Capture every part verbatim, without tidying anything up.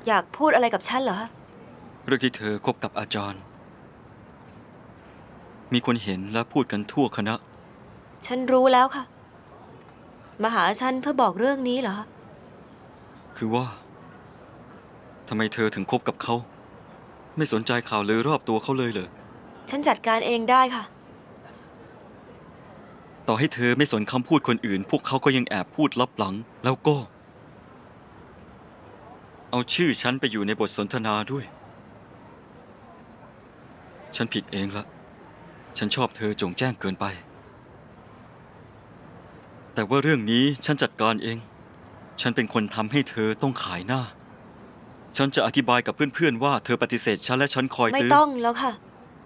อยากพูดอะไรกับฉันเหรอเรื่องที่เธอคบกับอาจารย์มีคนเห็นและพูดกันทั่วคณะฉันรู้แล้วค่ะมาหาฉันเพื่อบอกเรื่องนี้เหรอคือว่าทำไมเธอถึงคบกับเขาไม่สนใจข่าวลือรอบตัวเขาเลยเหรอฉันจัดการเองได้ค่ะต่อให้เธอไม่สนคำพูดคนอื่นพวกเขาก็ยังแอบพูดลับหลังแล้วก็เอาชื่อฉันไปอยู่ในบทสนทนาด้วยฉันผิดเองละฉันชอบเธอจงแจ้งเกินไปแต่ว่าเรื่องนี้ฉันจัดการเองฉันเป็นคนทำให้เธอต้องขายหน้าฉันจะอธิบายกับเพื่อนๆว่าเธอปฏิเสธฉันและฉันคอยตื้อไม่ต้องแล้วค่ะ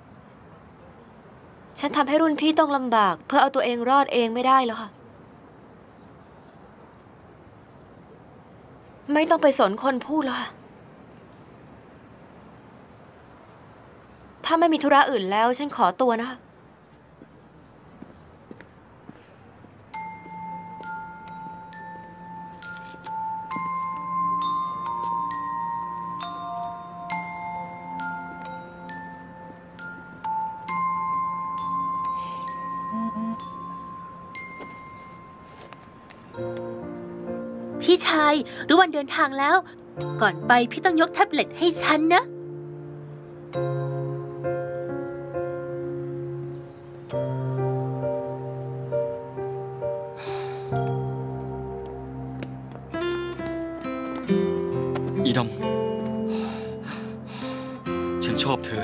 ฉันทำให้รุ่นพี่ต้องลำบากเพื่อเอาตัวเองรอดเองไม่ได้แล้วค่ะไม่ต้องไปสนคนพูดแล้วค่ะถ้าไม่มีธุระอื่นแล้วฉันขอตัวนะคะพี่ชายรู้วันเดินทางแล้วก่อนไปพี่ต้องยกแท็บเล็ตให้ฉันนะอีดำฉันชอบเธอ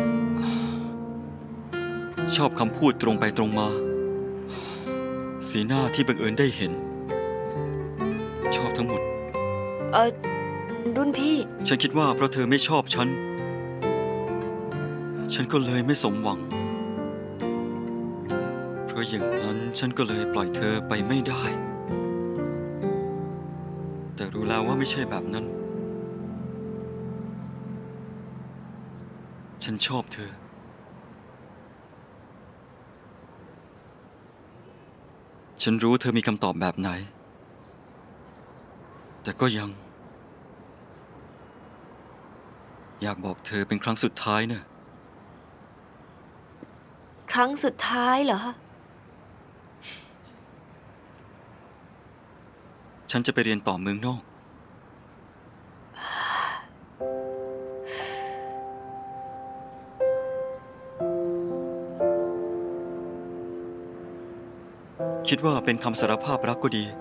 ชอบคำพูดตรงไปตรงมาสีหน้าที่บังเอิญได้เห็นชอบทั้งหมดเออรุ่นพี่ฉันคิดว่าเพราะเธอไม่ชอบฉันฉันก็เลยไม่สมหวังเพราะอย่างนั้นฉันก็เลยปล่อยเธอไปไม่ได้แต่รู้แล้วว่าไม่ใช่แบบนั้นฉันชอบเธอฉันรู้เธอมีคำตอบแบบไหนแต่ก็ยังอยากบอกเธอเป็นครั้งสุดท้ายเนอะครั้งสุดท้ายเหรอฉันจะไปเรียนต่อเมืองนอกคิดว่าเป็นคำสารภาพรักก็ดี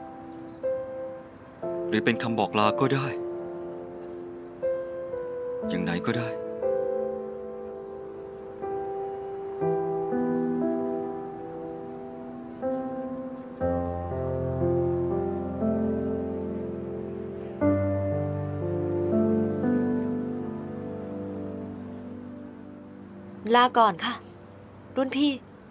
หรือเป็นคำบอกลาก็ได้อย่างไหนก็ได้ลาก่อนค่ะรุ่นพี่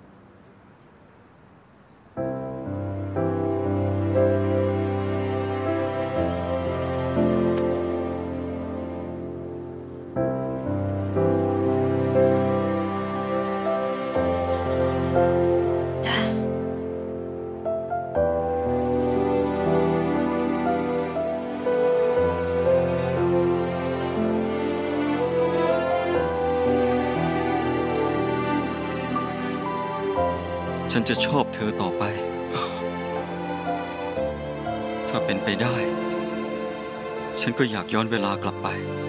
ฉันจะชอบเธอต่อไปถ้าเป็นไปได้ฉันก็อยากย้อนเวลากลับไป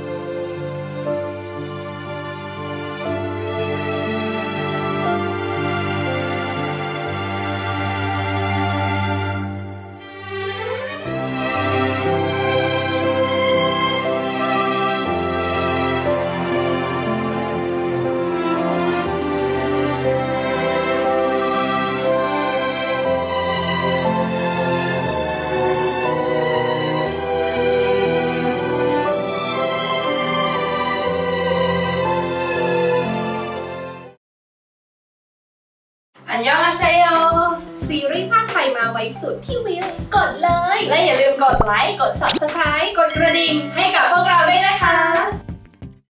อันยองอาเซโยซีรีส์ภาคไทยมาไว้สุดที่วิวกดเลยและอย่าลืมกดไลค์ กด ซับสไครบ์ กดกระดิ่งให้กับพวกเราด้วยนะคะ